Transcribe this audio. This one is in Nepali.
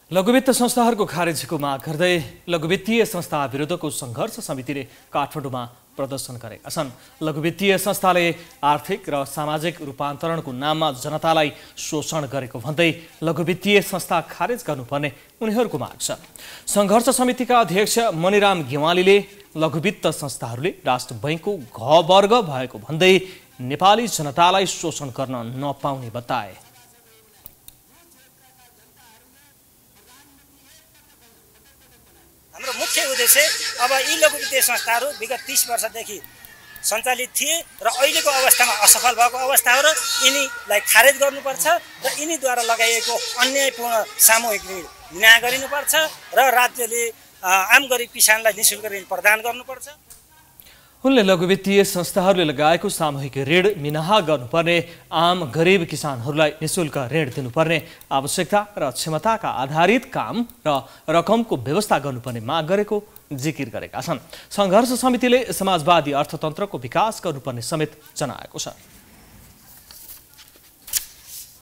लघुवित्त संस्थाहरूको खारेजीको माग गर्दै लघुवित्तीय संस्था विरुद्धको सङ्घर्ष समितिले काठमाडौँमा प्रदर्शन गरेका छन्। लघुवित्तीय संस्थाले आर्थिक र सामाजिक रूपान्तरणको नाममा जनतालाई शोषण गरेको भन्दै लघुवित्तीय संस्था खारेज गर्नुपर्ने उनीहरूको माग छ। सङ्घर्ष समितिका अध्यक्ष मणिराम गेवालीले लघुवित्त संस्थाहरूले राष्ट्र बैंकको घ वर्ग भएको भन्दै नेपाली जनतालाई शोषण गर्न नपाउने बताए। हाम्रो मुख्य उद्देश्य अब यी लघुवित्तीय संस्थाहरू विगत 30 वर्षदेखि सञ्चालित थिए र अहिलेको अवस्थामा असफल भएको अवस्था हो र यिनीलाई खारेज गर्नुपर्छ र यिनीद्वारा लगाइएको अन्यायपूर्ण सामूहिक ऋण न्याय गरिनुपर्छ र राज्यले आम गरिब किसानलाई निःशुल्क ऋण प्रदान गर्नुपर्छ। उनले लघुवित्तीय संस्थाहरूले लगाएको सामूहिक ऋण मिनाहा गर्नुपर्ने, आम गरिब किसानहरूलाई निःशुल्क ऋण दिनुपर्ने, आवश्यकता र क्षमताका आधारित काम र रकमको व्यवस्था गर्नुपर्ने माग गरेको जिकिर गरेका छन्। सङ्घर्ष समितिले समाजवादी अर्थतन्त्रको विकास गर्नुपर्ने समेत जनाएको छ।